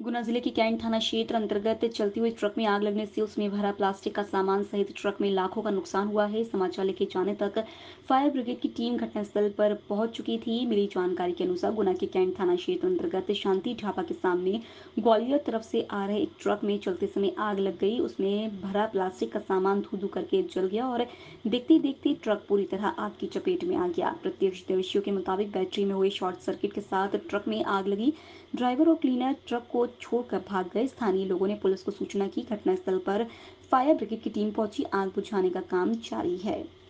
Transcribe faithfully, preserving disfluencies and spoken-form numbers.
गुना जिले के कैंट थाना क्षेत्र अंतर्गत चलती हुई ट्रक में आग लगने से उसमें भरा प्लास्टिक का सामान सहित ट्रक में लाखों का नुकसान हुआ है। समाचार लिखे जाने तक फायर ब्रिगेड की टीम घटनास्थल पर पहुंच चुकी थी। मिली जानकारी के अनुसार गुना के कैंट थाना क्षेत्र अंतर्गत शांति ढाबा के सामने ग्वालियर तरफ से आ रहे एक ट्रक में चलते समय आग लग गई। उसमें भरा प्लास्टिक का सामान धू धू करके जल गया और देखते देखते ट्रक पूरी तरह आग की चपेट में आ गया। प्रत्यक्षदर्शियों के मुताबिक बैटरी में हुए शॉर्ट सर्किट के साथ ट्रक में आग लगी। ड्राइवर और क्लीनर ट्रक को छोड़कर भाग गए। स्थानीय लोगों ने पुलिस को सूचना की। घटनास्थल पर फायर ब्रिगेड की टीम पहुंची। आग बुझाने का काम जारी है।